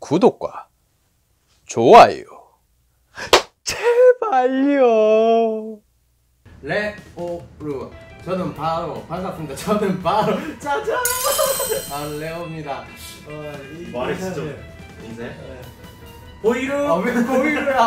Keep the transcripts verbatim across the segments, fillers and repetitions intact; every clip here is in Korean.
구독과 좋아요 제발요. 레오루, 저는 바로 반갑습니다. 저는 바로 짜잔 아 레오입니다. 어, 말이 진짜 인사해? 네. 보이루! 아 왜 보이루야?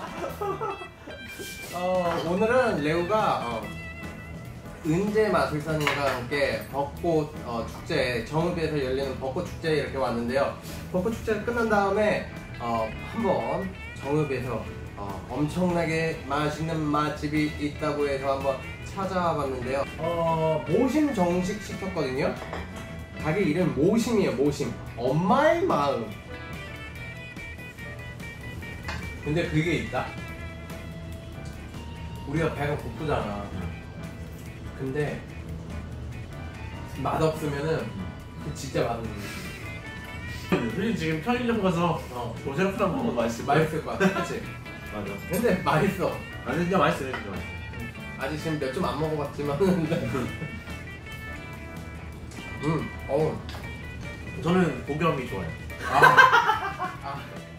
어, 오늘은 레오가 어, 은재 마술사님과 함께 벚꽃 어, 축제, 정읍에서 열리는 벚꽃 축제에 이렇게 왔는데요. 벚꽃 축제가 끝난 다음에 어, 한번 정읍에서 어, 엄청나게 맛있는 맛집이 있다고 해서 한번 찾아와 봤는데요. 어, 모심 정식 시켰거든요. 가게 이름 모심이에요. 모심. 엄마의 마음. 근데 그게 있다. 우리가 배가 고프잖아. 근데 맛없으면은 진짜 맛없는 거야. 우리 지금 편의점 가서 어, 도시락 프랑 먹어도 맛있을 거야. 맛있을 거야. 그치? 맞아. 근데 맛있어. 아니 진짜 맛있어. 진짜 맛있어. 아직 지금 몇 점 안 먹어봤지만 음, 어우. 저는 고기함이 좋아요. 아, 아.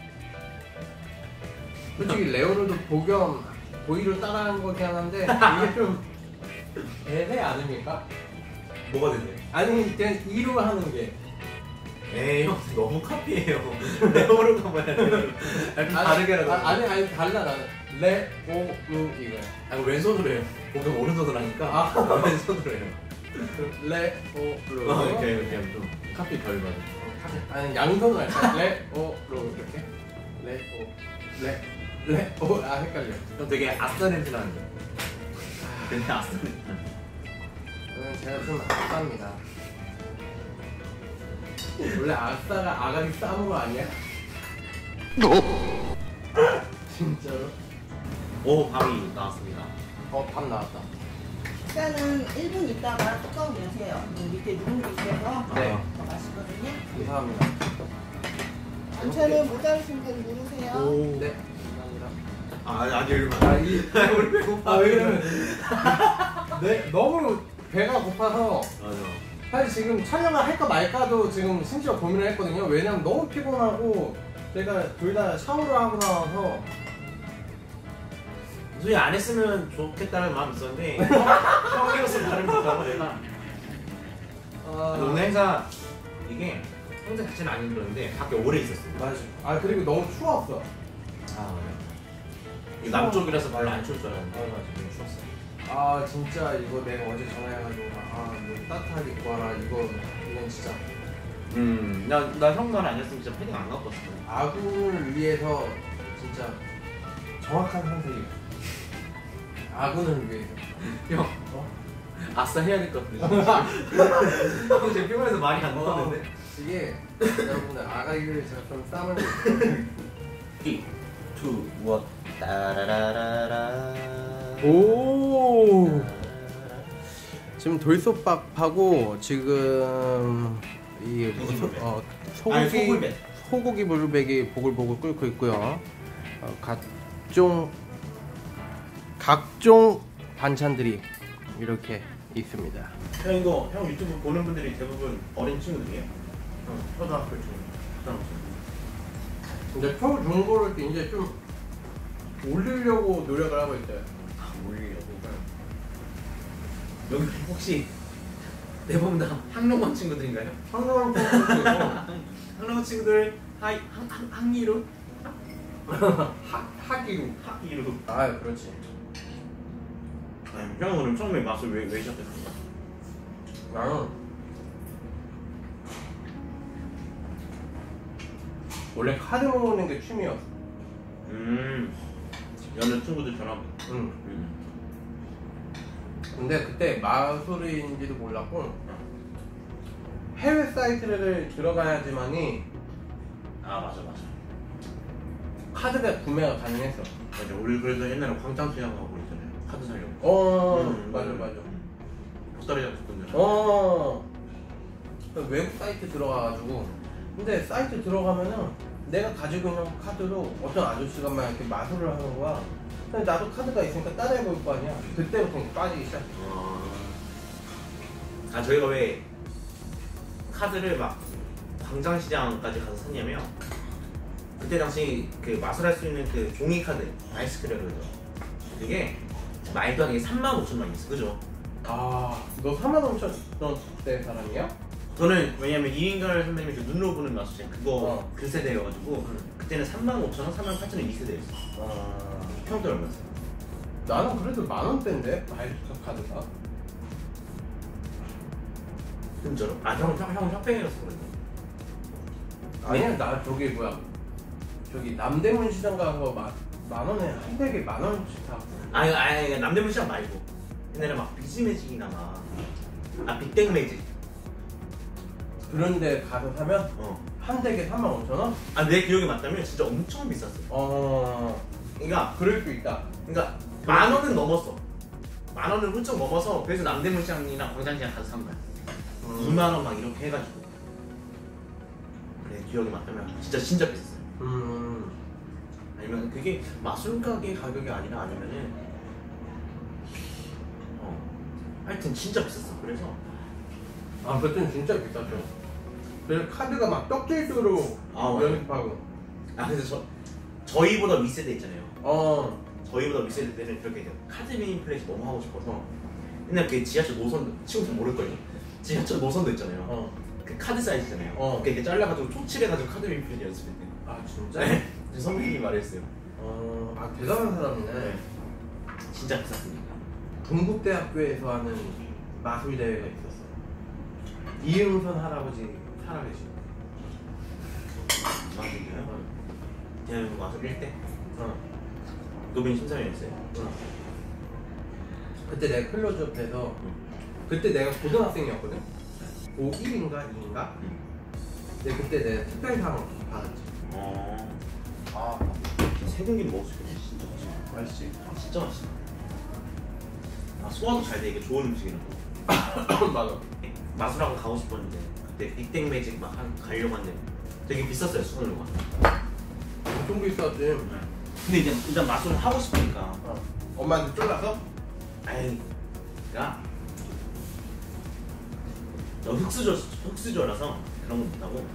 솔직히 레오르도 복염 보이를 따라한 거긴 한데 이게 좀 애매 아닙니까? 뭐가 되세요? 아니 그냥 이로 하는 게 에이 형 너무 카피해요. 레오르가 뭐야? 약간 다르게 하라고. 아, 아니 아니 달라 나는 레오르 이거야. 아 왼손으로 해요. 고기 오른손으로 하니까 아. 왼손으로 해요. 레오르. 어, 이렇게 이렇게 좀 카피 덜 받아. 아니 양손으로 할까? 레오르 이렇게 레오 레 레오 아 헷갈려. 형 되게 아싸 냄새 나는데. 근데 아싸 냄새. 저는 제가 좀 아쌉니다. 원래 아싸가 아가리 싸무가 아니야? 진짜로? 오 밥이 나왔습니다. 어, 밥 나왔다. 식사는 일 분 있다가 뚜껑 여세요. 밑에 누룽지 있어서 네. 더 맛있거든요. 감사합니다. 반찬은 모자르신 분 누르세요. 오. 네. 감사합니다. 아 아니 얼마. 아, 이, 우리 배고파. 아, 왜냐면 네, 너무 배가 고파서 맞아. 사실 지금 촬영을 할까 말까도 지금 심지어 고민을 했거든요. 왜냐면 너무 피곤하고 제가 둘 다 샤워를 하고 나와서 솔직히 안 했으면 좋겠다는 마음이 있었는데 형이었으면 다른 거라고 내가. 아, 오늘 행사 이게 행사 자체는 안 힘들었는데 밖에 오래 있었어요. 맞아. 아 그리고 너무 추웠어. 아 맞아. 이 남쪽이라서 별로 안 추울 줄 알았는데 맞아, 맞아. 좀 추웠어요. 아 진짜 이거 내가 어제 전화해가지고 아뭐 따뜻하게 입고 와라 이거 이건 진짜 음, 나, 나 형 말 아니었으면 진짜 패딩 안 갖고 왔을 거야. 아군을 위해서 진짜 정확한 선택이야. 아군을 위해서. 형, 어? 아싸 해야 될 것 같아. 형 지금 피곤해서 말이 안 나왔는데. 이게 여러분들 아가리를 제가 좀 싸면 이, 투, 원, 따라라라라. 오. 지금 돌솥밥하고 지금 이 불백. 어, 아니, 소고기 소굴백. 소고기 불백이 보글보글 끓고 있고요. 어, 각종 각종 반찬들이 이렇게 있습니다. 형 이거 형 유튜브 보는 분들이 대부분 어린 친구들이에요? 형 초등학교 친구, 초등학교 친구. 근데 표 좋은 거를 이제 좀 올리려고 노력을 하고 있어요. 아, 올리려고. 여기 혹시 대부분 다 학농원 친구들인가요? 상당한 거 학농원 친구들 하이 학, 학, 학리로? 하기로. 학리로. 아 그렇지. 아니, 형은 그럼 처음에 맛을 왜, 왜 시작했어요? 나는 원래 카드 모으는 게 취미였어. 음, 여느 친구들처럼. 응. 음. 근데 그때 마술인지도 몰랐고 해외 사이트를 들어가야지만이 아 맞아 맞아. 카드가 구매가 가능했어. 맞아. 우리 그래서 옛날에 광장 시장 가고 그랬잖아요. 카드 사려고. 어 음, 맞아 맞아. 보따리 잡았던 데. 어 외국 사이트 들어가가지고 근데 사이트 들어가면은 내가 가지고 있는 카드로 어떤 아저씨가 막 이렇게 마술을 하는 거야. 근데 나도 카드가 있으니까 따라해볼 거 아니야. 그때부터 빠지기 시작해. 아 저희가 왜 카드를 막 광장시장까지 가서 샀냐면 그때 당시 그 마술할 수 있는 그 종이 카드 아이스크림이라고 그러죠. 그게 말도 안 되게 삼만 오천 원이 있어, 그죠? 아, 너 삼만 오천 원대 사람이야? 저는 왜냐면 이인걸 선배님이 그 눈으로 보는 마술책 그거 어. 그 세대여가지고 응. 그때는 삼만 오천 원, 삼만 팔천 원 이 세대였어. 아, 형도 얼마였어? 나는 그래도 만 원대인데 마이스터 카드가. 진짜로? 아, 형, 형, 형 협회였어 그래도. 아니야, 나 저기 뭐야, 저기 남대문 시장 가서 만, 만 원에 한 댁에 만 원씩 사. 아니, 아니, 남대문 시장 말고 옛날에 막 비즈매직이나 막 아, 빅땡매직. 그런데 가서 사면 어. 한 댁에 삼만 오천 원? 아, 내 기억이 맞다면 진짜 엄청 비쌌어. 어, 그러니까, 그럴 수 있다. 그러니까 만 원은 넘었어. 만 원을 훌쩍 넘어서 그래서 남대문 시장이나 광장시장 가서 산 거야. 음. 이만 원 막 이렇게 해가지고. 내 기억이 맞다면 진짜 진짜 비쌌어요. 음, 아니면 그게 마술 가게 가격이 아니라 아니면은 어 하여튼 진짜 비쌌어. 그래서 아, 그때는 진짜 비쌌죠. 그래서 카드가 막 떡질수록 아, 맞아요. 연습하고. 아 그래서 저 저희보다 윗세대 있잖아요. 어, 저희보다 윗세대 때는 그렇게 카드 메인 플레이 너무 하고 싶어서 옛날 그 지하철 노선 친구 잘 모를걸요. 지하철 노선도 있잖아요. 어. 그 카드 사이즈잖아요. 어. 그게 이렇게 잘라가지고 초칠해가지고 카드 메인 플레이 연습했대요. 아, 진짜? 네. 선배님이 말했어요. 어, 아, 대단한 사람이네. 네. 진짜 비쌌습니다. 동국대학교에서 하는 마술 대회가 있었어. 이응선 할아버지 살아계신. 맞은데요? 대한민국 마술 일 대 어. 노빈 심사위원이었어요. 어. 그때 내가 클로즈업해서 응. 그때 내가 고등학생이었거든. 고일인가 이인가? 응. 근데 그때 내가 특별상 받았지. 어. 아, 세 공기 먹을 수 있겠네. 진짜 맛있어. 맛있지. 아, 진짜 맛있어. 아, 소화도 잘 돼. 이게 좋은 음식이라고. 맞아. 마술학원 가고 싶었는데 그때 빅땡 매직 막 한, 가려고 했는데 되게 비쌌어요, 수강료가. 엄청 비쌌지. 근데 이제 일단 마술을 하고 싶으니까 어. 엄마한테 쫄라서? 아이, 야, 너 흑수저, 흑수저라서 그런 거 못하고.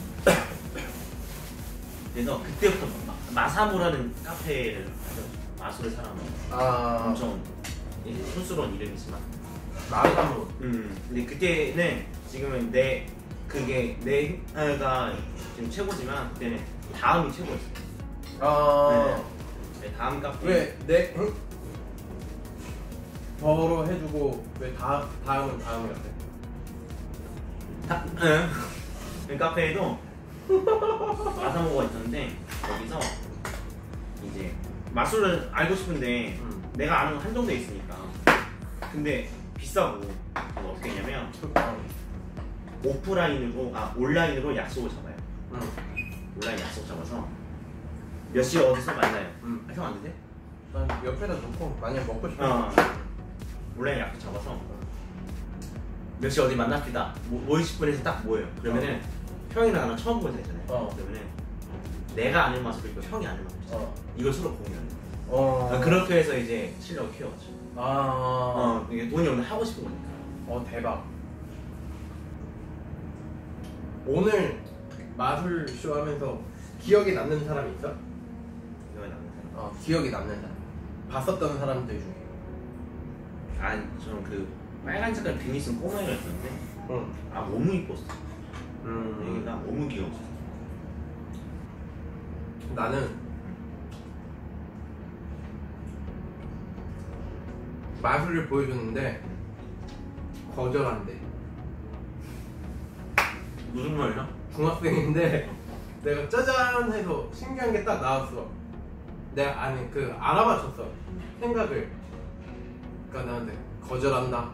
그래서 그때부터 마, 마사모라는 카페를 가서 마술을 사람은 아, 엄청 촌스러운 이름이지만. 마사모. 음, 근데 그때는 지금은 내 그게 내가 지금 최고지만 그때는 다음이 최고였어. 아, 네, 다음 카페. 왜 내 응? 더러 해주고 왜 다 다음은 다음이었대? 다, 응. 그 카페에도 마사모가 있었는데 거기서 이제 마술을 알고 싶은데 응. 내가 아는 건 한정돼 있으니까. 근데 비싸고 그래서 어떻게 했냐면 오프라인으로 아 온라인으로 약속을 잡아요. 응. 온라인 약속 잡아서 몇 시에 어디서 만나요. 응. 아, 형 안 되세요? 난 옆에다 놓고 만약 먹고 싶어. 어. 온라인 약속 잡아서 몇 시 어디 만납시다. 뭐 이십 분에서 딱 모여요. 그러면은 형이랑 나랑 처음 보는 사이잖아요. 어. 그러면은 내가 아는 마술이 있고 형이 아는 마술이 있어. 어. 이걸 서로 공유하는 거야. 어. 그러니까 그렇게 해서 이제 실력을 키워가죠. 아. 어, 이게 돈이 없는데 하고 싶은 거니까. 어, 대박. 오늘 마술 쇼 하면서 기억에 남는 사람이 있어? 이거에 남는 사람. 어, 기억에 남는 사람. 봤었던 사람들 중에. 아니, 저는 그 빨간 색깔 비니 쓴 꼬마애가 있었는데 응. 아 너무 이뻤어. 음. 얘가 너무 귀여웠어. 나는 마술을 보여줬는데 거절한대. 무슨 말이야? 중학생인데 내가 짜잔 해서 신기한 게 딱 나왔어. 내가 아니 그 알아맞혔어 생각을. 그러니까 나한테 거절한다.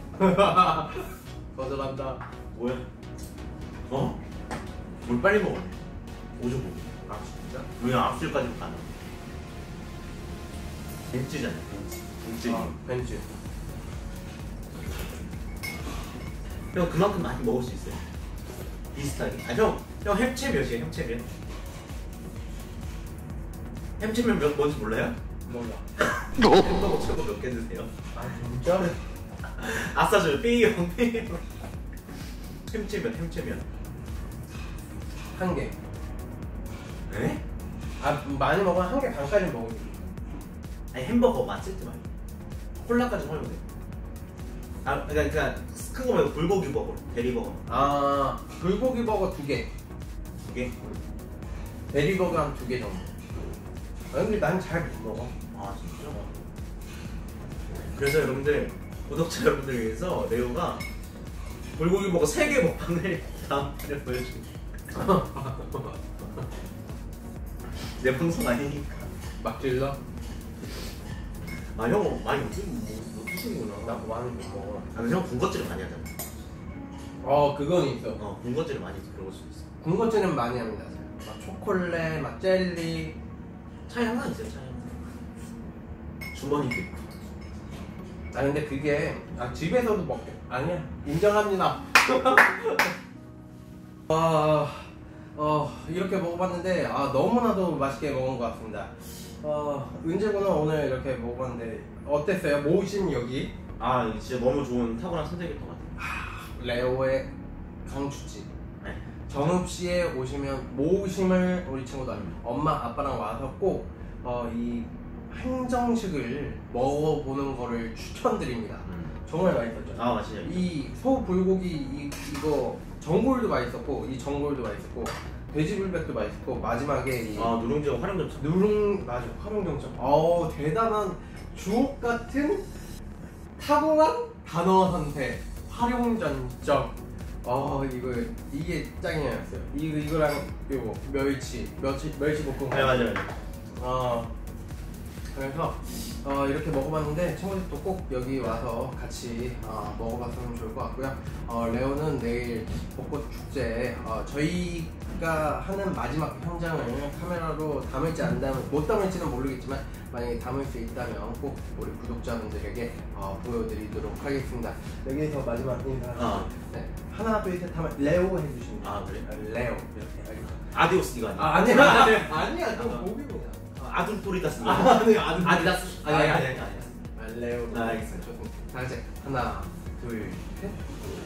거절한다. 뭐야? 어? 뭘 빨리 먹어? 오죽 먹어. 아 진짜? 왜 앞줄까지 가나? 벤츠잖아, 벤츠. 벤츠. 아, 벤츠. 형 그만큼 많이 먹을 수 있어요. 비슷하게. 아 형, 형 햄체 몇이에요? 햄체 몇? 햄체면 몇 뭔지 몰라요? 몰라. 햄버거 최고 몇 개 드세요? 아 진짜? 아싸 저 B형 B형. 햄체면 햄체면 한 개. 에? 아 많이 먹으면 한 개 반까지 먹을 수 있어. 아니 햄버거 맛있지 말고 콜라까지 먹으면 돼. 아 그러니까 그러니까 큰거 말고 불고기 버거, 대리버거 아 불고기 버거 두 개, 두 개. 대리버거 한 두 개 정도. 아, 근데 난 잘 못 먹어. 아 진짜? 그래서 여러분들 구독자 여러분들 위해서 레오가 불고기 버거 세 개 먹방을 다음 편에 보여줄게. 내 방송 아니니까. 막 질러? 아 형 많이 못 드시구나. 나 많이 못 먹어. 아 근데 형 군것질을 많이 하잖아. 어 그건 있어. 어 군것질을 많이 들어볼 수 있어. 군것질은 많이 합니다. 막 초콜릿, 막 젤리. 차이 항상 있어요. 차이 항상. 주머니도 있고. 아 근데 그게 아 집에서도 먹게. 아니야 인정합니다. 아, 어 이렇게 먹어봤는데 아 너무나도 맛있게 먹은 것 같습니다. 어 은재군은 오늘 이렇게 먹어봤는데 어땠어요? 모신 여기 아 이게 진짜 너무 좋은 탁월한 선택일 것 같아요. 레오의 강추집. 네. 정읍 씨에 오시면 모심을 우리 친구들 엄마 아빠랑 와서 꼭 어, 이 한정식을 먹어보는 거를 추천드립니다. 음. 정말 맛있었죠. 아 맞아요. 이 소 불고기 이, 이거 전골도 맛있었고 이 전골도 맛있었고 돼지불백도 맛있고 마지막에 이 아 누룽지와 활용점차. 누룽 맞아 활용점점. 어우 대단한 주옥 같은 탁월한 단어 선택 활용점점. 어 이거 이게 짱이었어요. 이거 이거랑 요거 멸치 멸치 멸치 볶음. 네 맞아요. 어 그래서 어, 이렇게 먹어봤는데 친구들도 꼭 여기 와서 같이 어, 먹어봤으면 좋을 것 같고요. 어, 레오는 내일 벚꽃 축제 어, 저희가 하는 마지막 현장을 카메라로 담을지 안 담을 못 담을지는 모르겠지만 만약에 담을 수 있다면 꼭 우리 구독자분들에게 어, 보여드리도록 하겠습니다. 여기서 마지막 인사. 어. 네. 하나 둘 셋 하면 레오 해주시면 돼요. 아 그래? 레오 이렇게 알겠죠? 아디오스 이거 아니야? 아 아니야 아니야 아니야 그거 목입니다. 아둘토리다스. 아, 네, 아둘- 아디다스. 아니, 아니 아니, 아니 아니. 레오. 아, 알겠어요. 좋습니다. 다 같이 하나, 둘, 셋.